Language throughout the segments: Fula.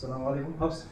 Assalamualaikum Hafs.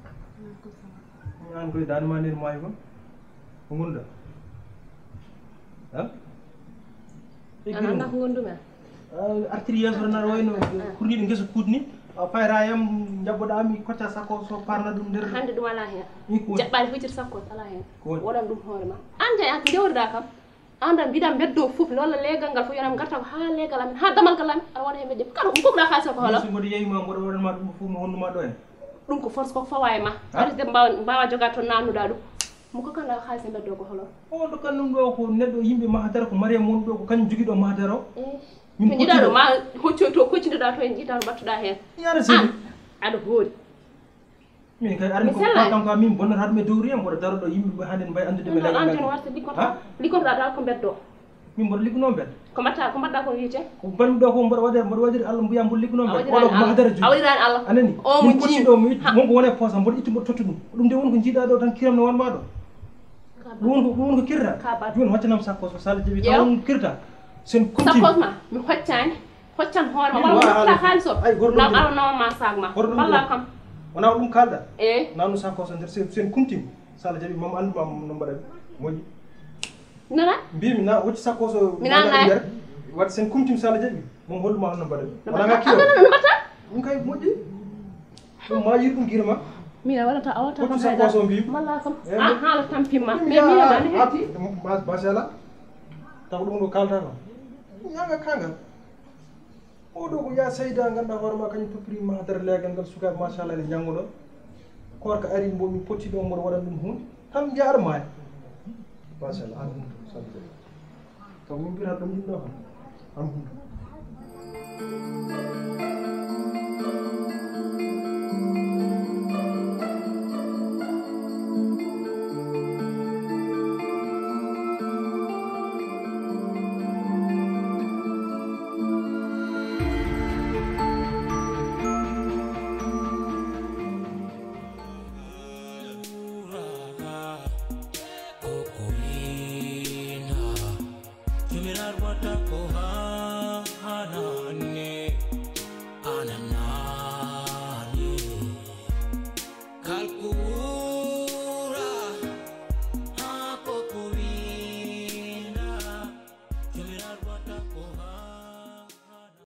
An koy dan manir moy ko. Ngunda. Ha? Ana ndax ngundu me. Arteria so na wayno kurni ngeso kudni. Fayrayam jabboda mi kocca sakko so parna dum der. Hande dum ala hen. Jabbal fucir sakko ala hen. Wodan dum horema. Ande ak dewrda kam. Anda bidam beddo fuf lola legal gal fu yonam garta ko ha legal am ha damal kalam ar wona hembe dem kala ko da xassa ko hola so ngodi yeyi ma ngodo wodan ma dum fu mo honno ma do en dum ko force ko faway ma ari dem bawa jogato nanuda dum mu ko kala xassa beddo ko hola o do kan dum do ko neddo yimbe ma hadara ko mariam mon do ko kan jogi do ma hadaro min jidaro ma hoccio to ko cinda to en jidaro battuda hen yara sini ado hori min kay armi ko kanko min bonno hadme dowri am bodo daro do yimbe hande mbay andude me lagal anten warta likota dal ko beddo min bodo ligno bed ko matta ko badda ko wiite ko ban do ko bodo wadiri Allah mbiya mbol ligno bed ko ma hadara ju awirani Allah anani o mo ci do mi mon ko wone posa bodo ittu bodo tottu dum de won ko jida do tan kiram no won ma do won ko kirra joni waccanam sakko so sala jebi tan kirta sen kunti sakko ma mi hoccani hoccan hoore ma wala ta haliso na ala no ma sagma walla kam wana dum kalda nanu sakko so der sen kuntim sala jebi mom andu mam no mbada moji nana mbimi na wucci sakko so minana wat sen kuntim sala jebi mom holluma no mbada wala nga kiyo no mbata dum kay moji dum ma yirdum girma mina wala ta awata ko sakko so mbi malla kam hala tampima me mina dani hetti basala taw dum do kalda no nyanga kanga odo ko ya sayda ganda horma kany topri ma dar legal gal suka ma sha Allah jangudo korka ari mbo mi poti do mo wadan dum hun tam jaar ma basala an to min bira dum do am